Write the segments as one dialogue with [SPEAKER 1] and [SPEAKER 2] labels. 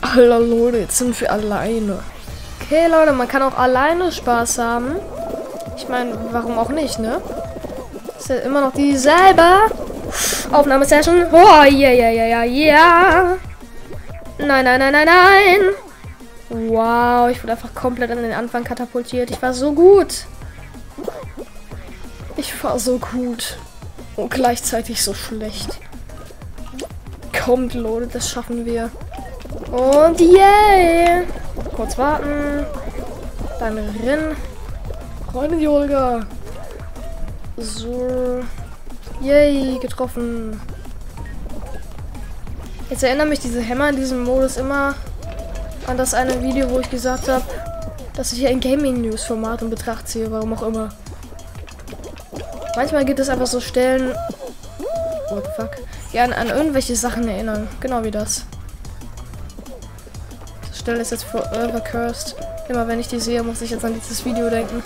[SPEAKER 1] Alter, Leute, jetzt sind wir alleine. Okay, Leute, man kann auch alleine Spaß haben. Ich meine, warum auch nicht, ne? Ist ja immer noch dieselbe Aufnahmesession. Oh, ja. Nein. Wow, ich wurde einfach komplett an den Anfang katapultiert. Ich war so gut. Und gleichzeitig so schlecht. Kommt, Leute, das schaffen wir. Und yay! Kurz warten. Dann rennen. Rein in die Olga. So. Yay, getroffen. Jetzt erinnern mich diese Hämmer in diesem Modus immer an das eine Video, wo ich gesagt habe, dass ich hier ein Gaming-News-Format in Betracht ziehe, warum auch immer. Manchmal gibt es einfach so Stellen, what the fuck, die an irgendwelche Sachen erinnern. Genau wie das. Die Stelle ist jetzt forever cursed. Immer wenn ich die sehe, muss ich jetzt an dieses Video denken.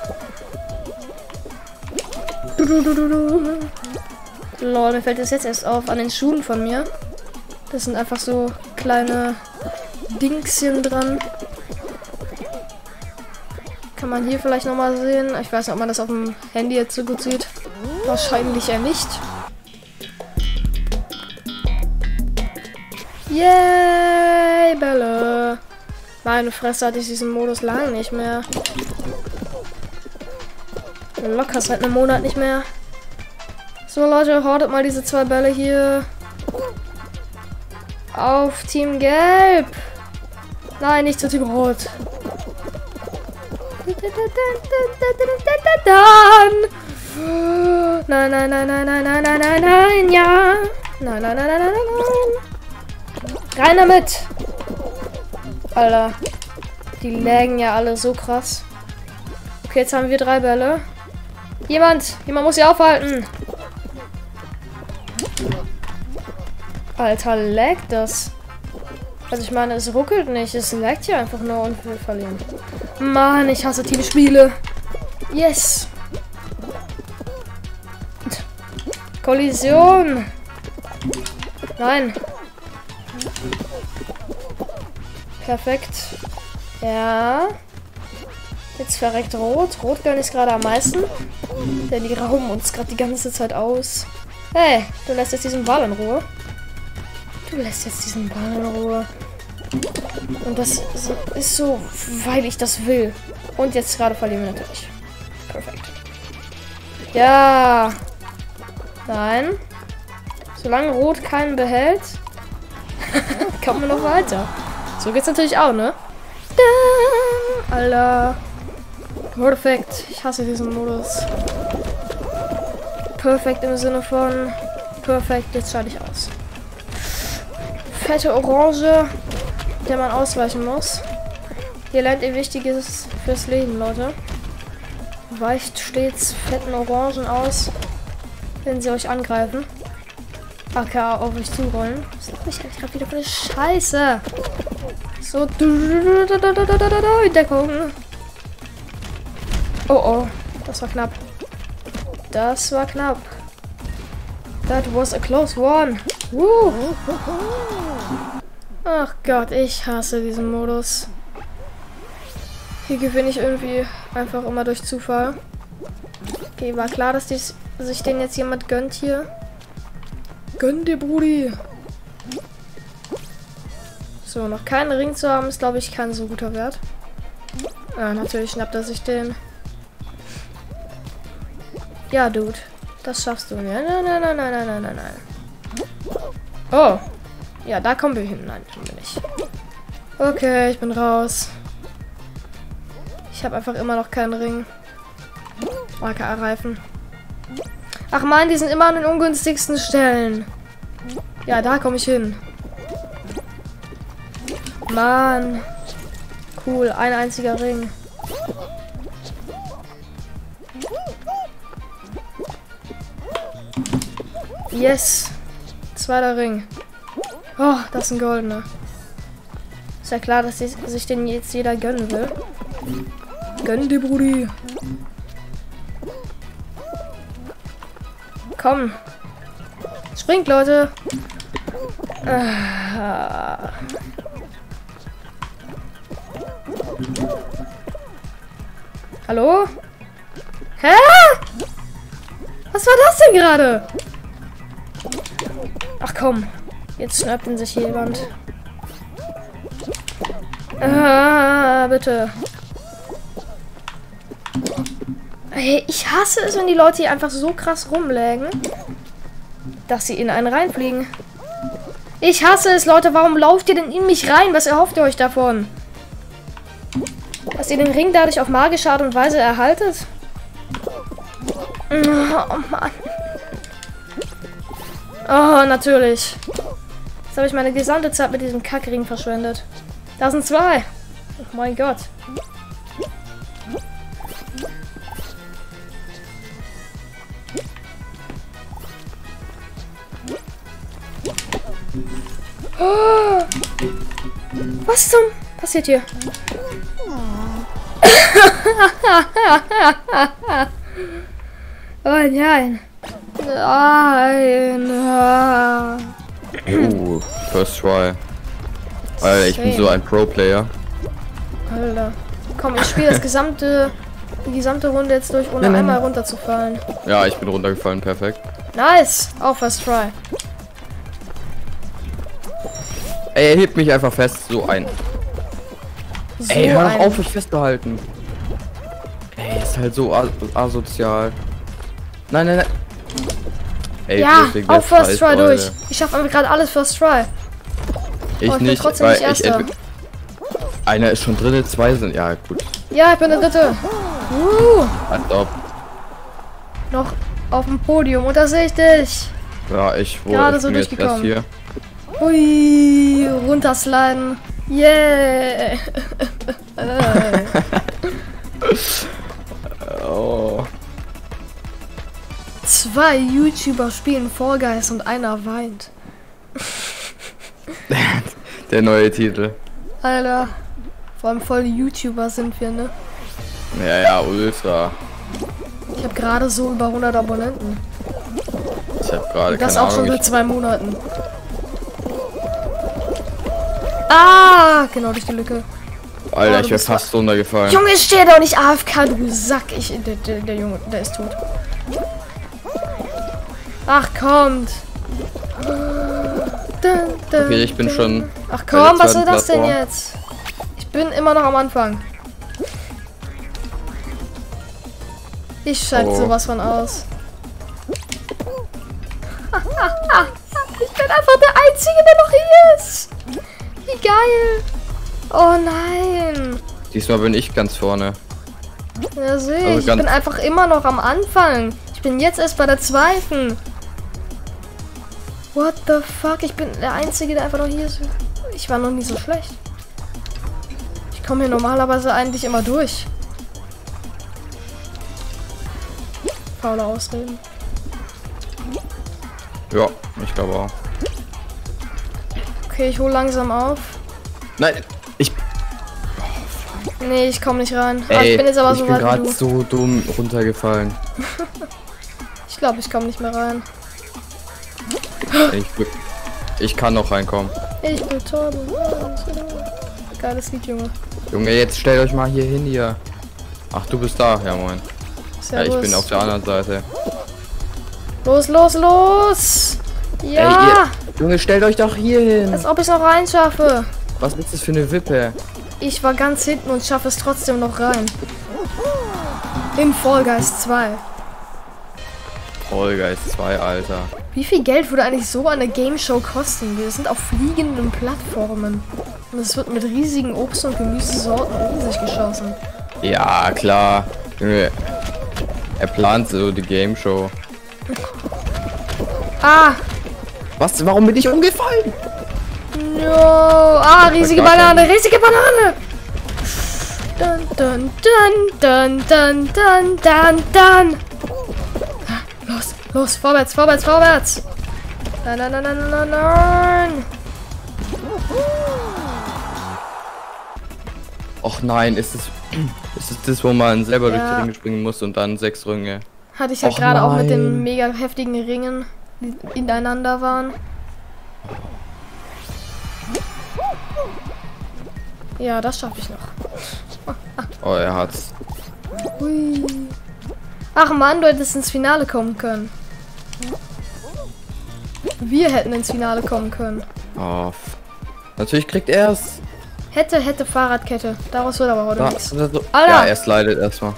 [SPEAKER 1] Lol, mir fällt das jetzt erst auf an den Schuhen von mir. Das sind einfach so kleine Dingschen dran. Kann man hier vielleicht nochmal sehen. Ich weiß nicht, ob man das auf dem Handy jetzt so gut sieht. Wahrscheinlich eher nicht. Yay, Bälle. Meine Fresse, hatte ich diesen Modus lange nicht mehr. Locker seit einem Monat nicht mehr. So, Leute, hortet mal diese 2 Bälle hier. Auf Team Gelb. Nein, nicht zu Team Rot. Nein, ja. Nein. Rein damit. Alter. Die laggen ja alle so krass. Okay, jetzt haben wir 3 Bälle. Jemand muss sie aufhalten. Alter, laggt das. Also ich meine, es ruckelt nicht. Es laggt hier einfach nur und wir verlieren. Mann, ich hasse Teamspiele. Yes. Kollision. Nein. Perfekt. Ja. Jetzt verreckt Rot. Rot gönnt es gerade am meisten. Denn die rauben uns gerade die ganze Zeit aus. Hey, du lässt jetzt diesen Ball in Ruhe. Und das ist so, weil ich das will. Und jetzt gerade verlieren wir natürlich. Perfekt. Ja. Nein. Solange Rot keinen behält, kommen wir noch weiter. So geht's natürlich auch, ne? Alter. Perfekt. Ich hasse diesen Modus. Perfekt im Sinne von perfekt. Jetzt schalte ich aus. Fette Orange, der man ausweichen muss. Ihr lernt ihr Wichtiges fürs Leben, Leute. Weicht stets fetten Orangen aus, wenn sie euch angreifen. aka auf euch zurollen. Was mache ich eigentlich gerade wieder für eine Scheiße? So. Deckung. Oh. Das war knapp. That was a close one. Woo. Ach Gott, ich hasse diesen Modus. Hier gewinne ich irgendwie einfach immer durch Zufall. Okay, war klar, dass sich den jetzt jemand gönnt hier. Gönn dir, Brudi. So, noch keinen Ring zu haben, ist, glaube ich, kein so guter Wert. Ah, natürlich schnappt er sich den. Ja, Dude. Das schaffst du. Nein. Oh. Ja, da kommen wir hin. Nein, tun wir nicht. Okay, ich bin raus. Ich habe einfach immer noch keinen Ring. AKA-Reifen. Ach man, die sind immer an den ungünstigsten Stellen. Ja, da komme ich hin. Mann. Cool, ein einziger Ring. Yes. Zweiter Ring. Oh, das ist ein goldener. Ist ja klar, dass sich den jetzt jeder gönnen will. Gönn dir, Brudi. Komm. Springt, Leute. Hallo? Hä? Was war das denn gerade? Ach komm. Jetzt schnappt ihn sich jemand. Ah, bitte. Hey, ich hasse es, wenn die Leute hier einfach so krass rumlägen, dass sie in einen reinfliegen. Ich hasse es, Leute. Warum lauft ihr denn in mich rein? Was erhofft ihr euch davon? Dass ihr den Ring dadurch auf magische Art und Weise erhaltet? Oh, Mann. Oh, natürlich. Jetzt habe ich meine gesamte Zeit mit diesem Kackring verschwendet. Da sind 2. Oh mein Gott. Oh. Was zum passiert hier? Oh nein. Nein.
[SPEAKER 2] First try. Alter, ich bin so ein Pro-Player.
[SPEAKER 1] Alter. Komm, ich spiele die gesamte Runde jetzt durch, ohne einmal runterzufallen.
[SPEAKER 2] Ja, ich bin runtergefallen, perfekt.
[SPEAKER 1] Nice. Auch First Try.
[SPEAKER 2] Ey, er hebt mich einfach fest, so ein.
[SPEAKER 1] So
[SPEAKER 2] Ey, hör doch auf, mich festzuhalten. Ey, ist halt so asozial. Nein, nein, nein. Ey,
[SPEAKER 1] ja, auch First Try durch. Ich schaffe aber gerade alles First Try.
[SPEAKER 2] Ich
[SPEAKER 1] bin
[SPEAKER 2] nicht,
[SPEAKER 1] trotzdem
[SPEAKER 2] weil
[SPEAKER 1] nicht Erster.
[SPEAKER 2] einer ist schon drin, 2 sind. Ja, gut.
[SPEAKER 1] Ja, ich bin der Dritte.
[SPEAKER 2] Als ob.
[SPEAKER 1] Noch auf dem Podium und da sehe ich dich.
[SPEAKER 2] Ja, ich
[SPEAKER 1] Gerade so
[SPEAKER 2] jetzt erst
[SPEAKER 1] durchgekommen.
[SPEAKER 2] hier.
[SPEAKER 1] Ui, runtersliden. Yeah.
[SPEAKER 2] Oh.
[SPEAKER 1] 2 YouTuber spielen Fall Guys und einer weint.
[SPEAKER 2] Der neue Titel.
[SPEAKER 1] Alter, vor allem voll YouTuber sind wir, ne?
[SPEAKER 2] Ja, ja, ultra.
[SPEAKER 1] Ich habe gerade so über 100 Abonnenten.
[SPEAKER 2] Ich habe gerade
[SPEAKER 1] Das
[SPEAKER 2] keine
[SPEAKER 1] auch schon
[SPEAKER 2] Ahnung.
[SPEAKER 1] seit 2 Monaten. Ah, genau durch die Lücke.
[SPEAKER 2] Alter,
[SPEAKER 1] Oh,
[SPEAKER 2] ich
[SPEAKER 1] du
[SPEAKER 2] wäre
[SPEAKER 1] bist
[SPEAKER 2] fast runtergefallen.
[SPEAKER 1] Junge, ich stehe doch nicht AFK, du Sack. Der Junge, der ist tot. Ach, kommt.
[SPEAKER 2] Okay, ich bin schon.
[SPEAKER 1] Ach
[SPEAKER 2] bei der
[SPEAKER 1] komm, was
[SPEAKER 2] zweiten
[SPEAKER 1] ist das denn
[SPEAKER 2] Plattform.
[SPEAKER 1] jetzt? Ich bin immer noch am Anfang. Ich schalte sowas von aus. Ich bin einfach der Einzige, der noch hier ist. Wie geil. Oh nein.
[SPEAKER 2] Diesmal bin ich ganz vorne.
[SPEAKER 1] Ja, sehe ich.
[SPEAKER 2] Also
[SPEAKER 1] Ich
[SPEAKER 2] ganz-
[SPEAKER 1] bin einfach immer noch am Anfang. Ich bin jetzt erst bei der 2. What the fuck? Ich bin der Einzige, der einfach noch hier ist. Ich war noch nie so schlecht. Ich komme hier normalerweise eigentlich immer durch. Faule Ausreden.
[SPEAKER 2] Ja, ich glaube auch.
[SPEAKER 1] Okay, ich hole langsam auf.
[SPEAKER 2] Nein, ich.
[SPEAKER 1] Nee, ich komme nicht rein.
[SPEAKER 2] Ey,
[SPEAKER 1] Ich bin jetzt aber
[SPEAKER 2] ich
[SPEAKER 1] so
[SPEAKER 2] bin
[SPEAKER 1] weit wie
[SPEAKER 2] gerade
[SPEAKER 1] du.
[SPEAKER 2] so dumm runtergefallen.
[SPEAKER 1] Ich glaube, ich komme nicht mehr rein.
[SPEAKER 2] Ich kann noch reinkommen.
[SPEAKER 1] Ich bin tot. Geiles Lied, Junge.
[SPEAKER 2] Junge, jetzt stellt euch mal hier hin hier. Ach, du bist da. Ja, moin. Ja,
[SPEAKER 1] Servus.
[SPEAKER 2] ich bin auf der anderen Seite.
[SPEAKER 1] Los, los, los! Ja!
[SPEAKER 2] Ey, ihr, Junge, stellt euch doch hier hin.
[SPEAKER 1] Als ob ich noch rein schaffe.
[SPEAKER 2] Was ist das für eine Wippe?
[SPEAKER 1] Ich war ganz hinten und schaffe es trotzdem noch rein. In Fall Guys 2.
[SPEAKER 2] Fall Guys 2, Alter.
[SPEAKER 1] Wie viel Geld würde eigentlich so eine Game Show kosten? Wir sind auf fliegenden Plattformen. Und es wird mit riesigen Obst- und Gemüsesorten um sich geschossen.
[SPEAKER 2] Ja, klar. Junge, er plant so die Game Show.
[SPEAKER 1] Ah!
[SPEAKER 2] Was? Warum bin ich umgefallen?
[SPEAKER 1] No! Ah, riesige
[SPEAKER 2] gar
[SPEAKER 1] Banane! Riesige Banane! Dun, dun, dun, dun, dun, dun, dun. Los, los, vorwärts, vorwärts, vorwärts! Nein, nein, nein, nein, nein, nein!
[SPEAKER 2] Och nein, ist es das, wo man selber durch die
[SPEAKER 1] Ja.
[SPEAKER 2] Ringe springen muss und dann 6 Ringe?
[SPEAKER 1] Hatte ich ja
[SPEAKER 2] Och
[SPEAKER 1] gerade auch mit den
[SPEAKER 2] nein.
[SPEAKER 1] mega heftigen Ringen, die ineinander waren. Ja, das schaffe ich noch.
[SPEAKER 2] Oh, er hat's.
[SPEAKER 1] Hui. Ach Mann, du hättest ins Finale kommen können. Wir hätten ins Finale kommen können.
[SPEAKER 2] Oh. Natürlich kriegt er es.
[SPEAKER 1] Hätte Fahrradkette. Daraus wird aber heute nichts.
[SPEAKER 2] So.
[SPEAKER 1] Alter.
[SPEAKER 2] Ja, er slidet erstmal.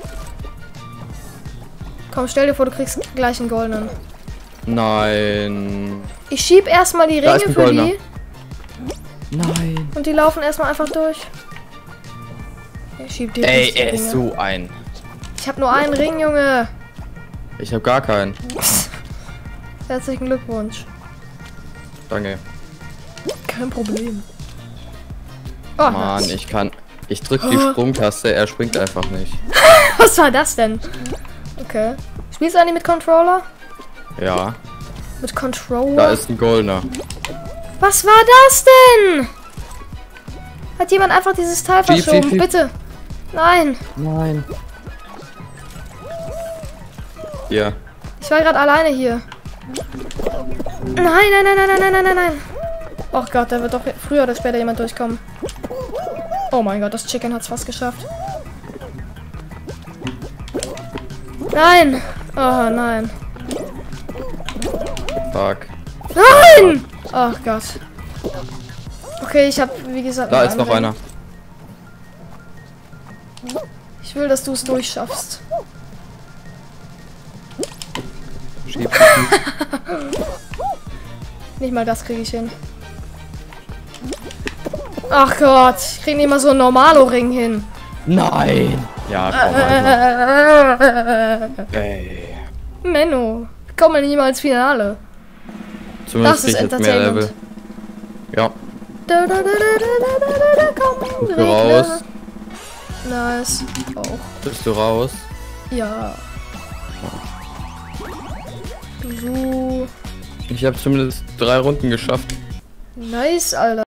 [SPEAKER 1] Komm, stell dir vor, du kriegst gleich einen goldenen.
[SPEAKER 2] Nein.
[SPEAKER 1] Ich schieb erstmal die
[SPEAKER 2] Da ist
[SPEAKER 1] Ringe
[SPEAKER 2] ein
[SPEAKER 1] für
[SPEAKER 2] goldener.
[SPEAKER 1] die.
[SPEAKER 2] Nein.
[SPEAKER 1] Und die laufen erstmal einfach durch. Ich schieb die
[SPEAKER 2] Ey,
[SPEAKER 1] nicht die
[SPEAKER 2] er ist
[SPEAKER 1] Ringe.
[SPEAKER 2] so ein.
[SPEAKER 1] Ich hab nur einen Ring, Junge.
[SPEAKER 2] Ich habe gar keinen.
[SPEAKER 1] Herzlichen Glückwunsch.
[SPEAKER 2] Danke.
[SPEAKER 1] Kein Problem. Oh,
[SPEAKER 2] Mann,
[SPEAKER 1] nice.
[SPEAKER 2] ich drück die Sprungtaste, er springt einfach nicht.
[SPEAKER 1] Was war das denn? Okay. Spielst du eigentlich mit Controller?
[SPEAKER 2] Ja,
[SPEAKER 1] Mit Controller?
[SPEAKER 2] da ist ein goldener.
[SPEAKER 1] Was war das denn? Hat jemand einfach dieses Teil
[SPEAKER 2] Schieb,
[SPEAKER 1] verschoben?
[SPEAKER 2] schieb, schieb.
[SPEAKER 1] Bitte. Nein.
[SPEAKER 2] Nein. Hier.
[SPEAKER 1] Ich war gerade alleine hier. Nein, nein, nein, nein, nein, nein, nein, nein, nein. Oh Gott, da wird doch früher oder später jemand durchkommen. Oh mein Gott, das Chicken hat's fast geschafft. Nein. Oh nein.
[SPEAKER 2] Fuck.
[SPEAKER 1] Nein! Oh Gott. Okay, ich habe, wie gesagt...
[SPEAKER 2] Da
[SPEAKER 1] nur
[SPEAKER 2] ist
[SPEAKER 1] einen
[SPEAKER 2] noch
[SPEAKER 1] Ring.
[SPEAKER 2] einer.
[SPEAKER 1] Ich will, dass du es durchschaffst.
[SPEAKER 2] Schieb.
[SPEAKER 1] Nicht mal das kriege ich hin. Ach Gott, ich kriege nicht mal so einen Normalo-Ring hin.
[SPEAKER 2] Nein. Ja, komm also. Ey.
[SPEAKER 1] Menno, ich komme nicht mal ins Finale.
[SPEAKER 2] Zumindest
[SPEAKER 1] Das ist
[SPEAKER 2] krieg ich jetzt mehr
[SPEAKER 1] Entertainment.
[SPEAKER 2] Level. Ja.
[SPEAKER 1] Komm,
[SPEAKER 2] Bist du raus?
[SPEAKER 1] Nice. Auch.
[SPEAKER 2] Bist du raus?
[SPEAKER 1] Ja. So.
[SPEAKER 2] Ich habe zumindest 3 Runden geschafft.
[SPEAKER 1] Nice, Alter.